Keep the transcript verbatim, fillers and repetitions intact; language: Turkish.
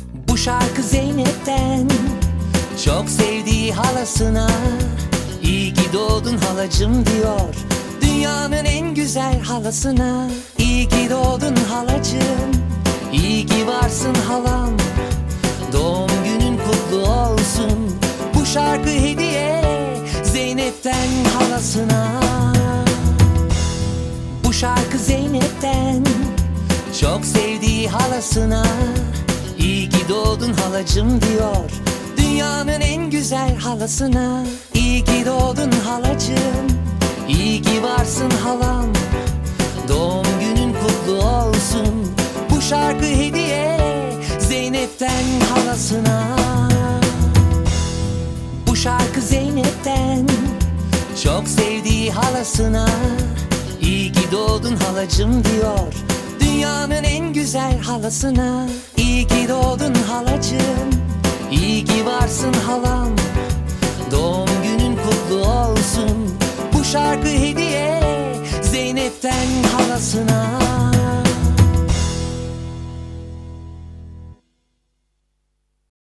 Bu şarkı Zeynep'ten, çok sevdiği halasına. İyi ki doğdun halacım diyor, dünyanın en güzel halasına. İyi ki doğdun halacım, iyi ki varsın halam. Doğum günün kutlu olsun, bu şarkı hediye Zeynep'ten halasına. Bu şarkı Zeynep'ten, çok sevdiği halasına. İyi ki doğdun halacım diyor, dünyanın en güzel halasına. İyi ki doğdun halacım, iyi ki varsın halam. Doğum günün kutlu olsun, bu şarkı hediye Zeynep'ten halasına. Bu şarkı Zeynep'ten, çok sevdiği halasına. İyi ki doğdun halacım diyor, dünyanın en güzel halasına. İyi ki doğdun halacım, iyi ki varsın halam. Doğum günün kutlu olsun, bu şarkı hediye Zeynep'ten halasına.